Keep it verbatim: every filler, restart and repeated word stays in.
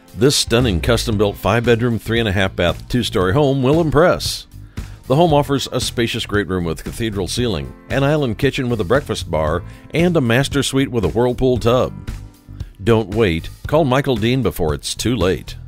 This stunning custom-built five-bedroom, three-and-a-half-bath, two-story home will impress. The home offers a spacious great room with cathedral ceiling, an island kitchen with a breakfast bar, and a master suite with a whirlpool tub. Don't wait. Call Michael Dean before it's too late.